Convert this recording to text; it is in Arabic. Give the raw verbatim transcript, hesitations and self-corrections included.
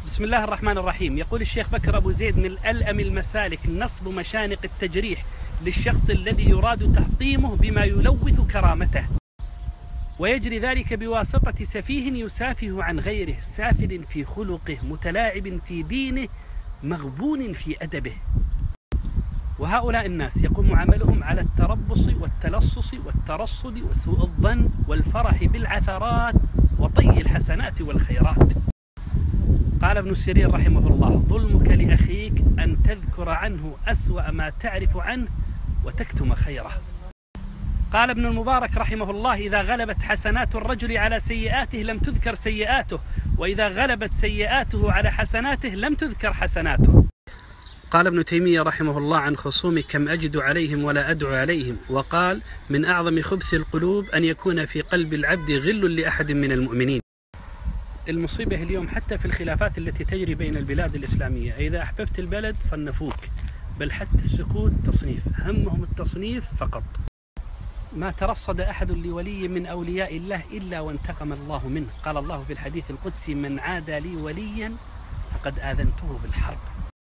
بسم الله الرحمن الرحيم. يقول الشيخ بكر أبو زيد: من ألأم المسالك نصب مشانق التجريح للشخص الذي يراد تحطيمه بما يلوث كرامته، ويجري ذلك بواسطة سفيه يسافه عن غيره، سافل في خلقه، متلاعب في دينه، مغبون في أدبه. وهؤلاء الناس يقوم عملهم على التربص والتلصص والترصد وسوء الظن والفرح بالعثرات وطي الحسنات والخيرات. قال ابن سيرين رحمه الله: ظلمك لأخيك أن تذكر عنه أسوأ ما تعرف عنه وتكتم خيره. قال ابن المبارك رحمه الله: إذا غلبت حسنات الرجل على سيئاته لم تذكر سيئاته، وإذا غلبت سيئاته على حسناته لم تذكر حسناته. قال ابن تيمية رحمه الله عن خصوم: كم أجد عليهم ولا أدعو عليهم. وقال: من أعظم خبث القلوب أن يكون في قلب العبد غل لأحد من المؤمنين. المصيبة اليوم حتى في الخلافات التي تجري بين البلاد الإسلامية، إذا أحببت البلد صنفوك، بل حتى السكوت تصنيف، همهم التصنيف فقط. ما ترصد أحد لولي من أولياء الله إلا وانتقم الله منه. قال الله في الحديث القدسي: من عادى لي وليا فقد آذنته بالحرب.